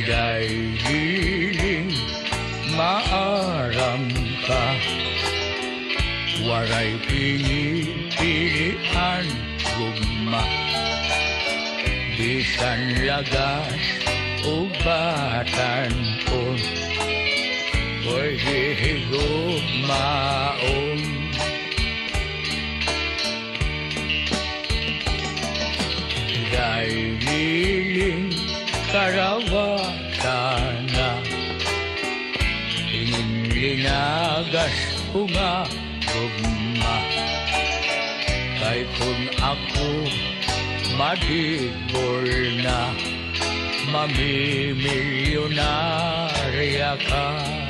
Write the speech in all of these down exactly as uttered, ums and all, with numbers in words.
Iday giling maaram ka, waray pinipilian gugma, bisan lagas o batanon, oy higugmaon. Iday giling karawatan na, ingin linagas ko nga gugma, kay kung ako madigol na, mamimilyonarya ka.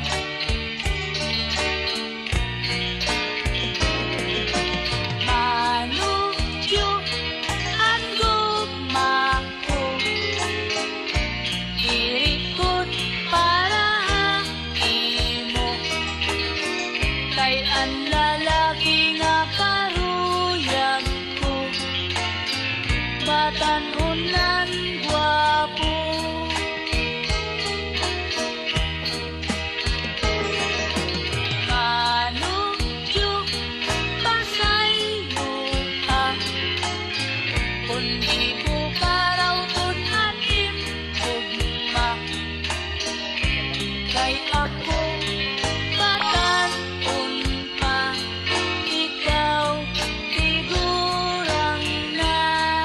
Batanunan guwapo, manudyo pasayo ka, kundi ko karaw tunanim gugma, kay ako batanon pa, ikaw tigurang na.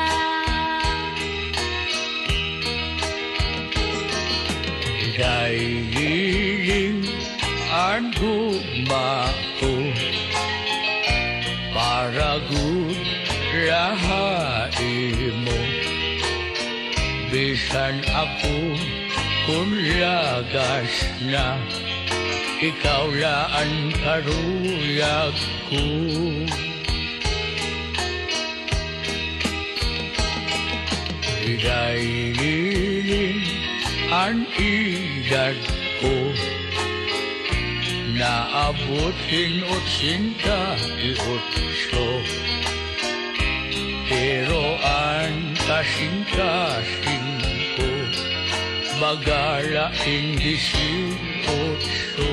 Iday giling ang gugma ko, para gud rahain mo, bisan ako kung lagas na, ikaw laan karuyag ko. Iday giling ang edad ko, naabot hinotsinta iotso, pero ang kasing-kasing ko, bagala indisiotso.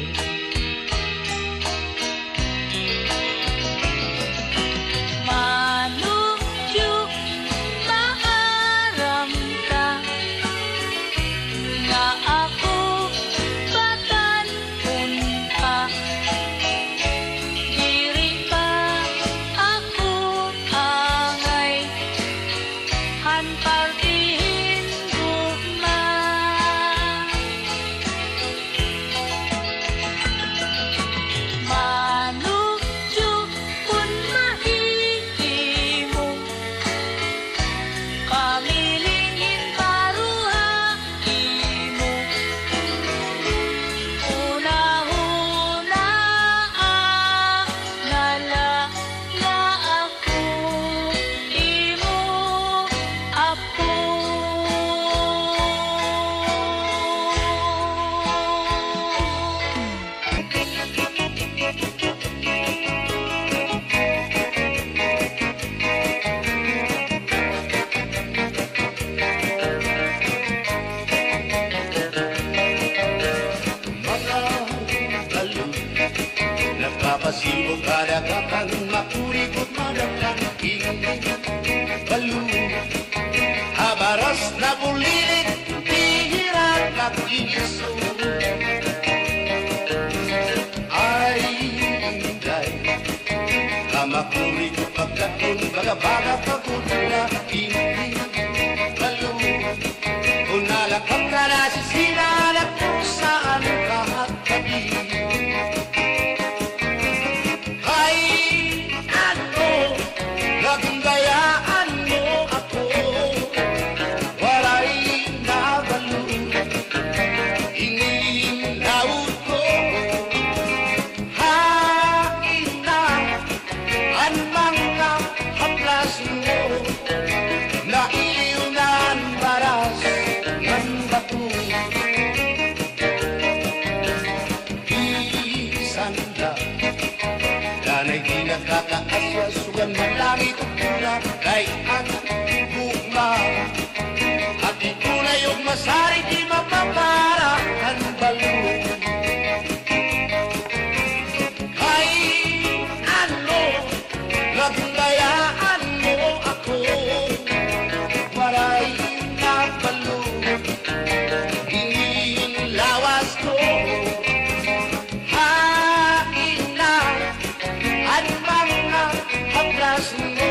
Napapasibo kada kakang makurikot madakang ingin balu, habaras na bulilit dihirat nakigiso. Ay inday kamakurikot pagkakun baga-baga pagkuna ingin balu, unalakang ka na sisinalak kung saan kahat kabi. Nakakaaswasugan ng langit at tula, kay ang gugma at itunay yung masari di mapapara ang balon. Kahit ano, naglayaan mo ako, maray na balon, inilawas ko. Hain na ang mga haplas mo,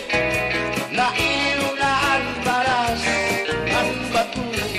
naiyo na ang baras, ang bato.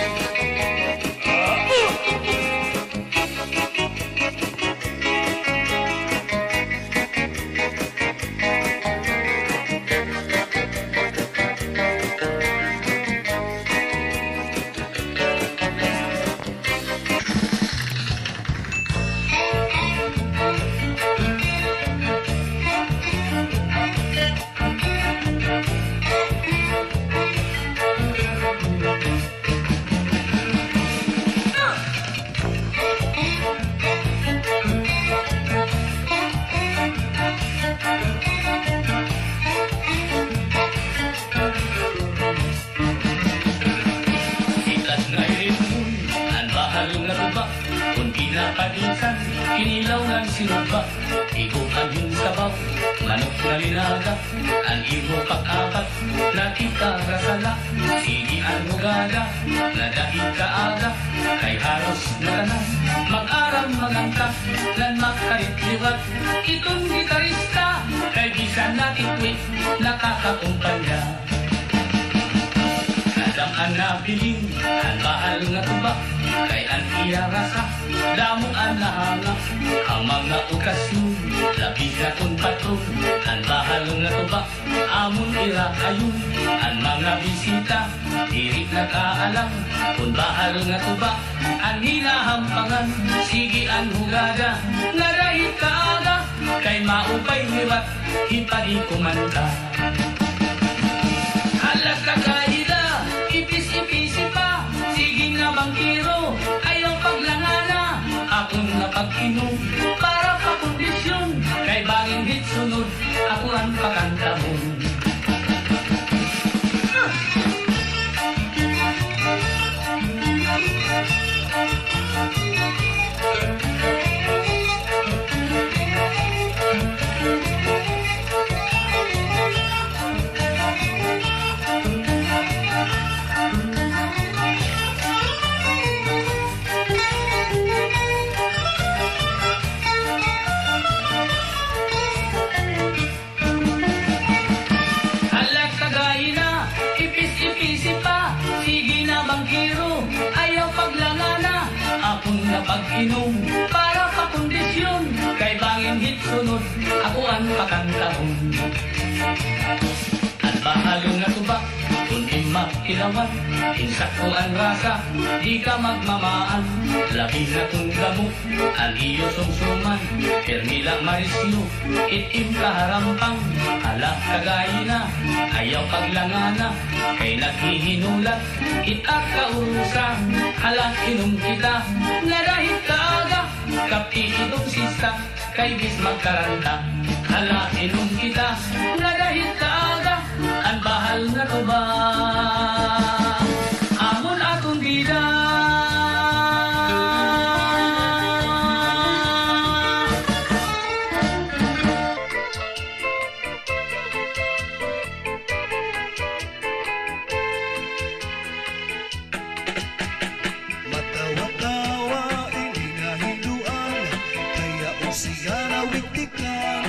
Pinapadinsan, kinilaw ng sinuba, igukan yung sabaw, manok na linaga, ang imo pag-apat, nakita rasala, sige ang mugada, nadaig kaaga, kay haros na tanan, mag-aram magangka, nan makaritliwat, itong gitarista, kay bisan natitwit, nakakakumpanya. Nadang na biling, ang bahal nga tuba, kay ang iya rasa, damo ang nahanga, ang mga okasyon, labi na kung patron, ang bahal nga tuba, amon ira ayun, ang mga bisita, dirit na kaalam, kung bahal nga tuba, ang hinahampangan, sige ang hugada, narahit kaaga, kay maupay liwat, hipadi kumanta. Halas na kaida, ipis-ipisi pa, sige nga bangkiro, ayaw paglangana, akong napag-inom, para pa kondisyon, kay bangin hit sunod, ako ang pakantamon. Pag-inom, para pa kondisyon, kay bangin hit sunod, ako ang pakantahon. Ang bahalo na tuba, kung ima kilawan, insakto ang rasa, di ka magmamaan, labi na kung gamot, ang iyo sumsuman, permila marisyo, itim kaharampang, hala kagaya na, ayaw paglangana, kay naghihinulat, itak kaurusa, hala inom kita, narahit kaaga, kapi itong sista, kay bis magkaranta, hala inom kita, narahit kaaga, ang bahal na tuba, amon akong bida. Matawa-tawa, hindi nga hinduan, kaya o siya na wiktikan.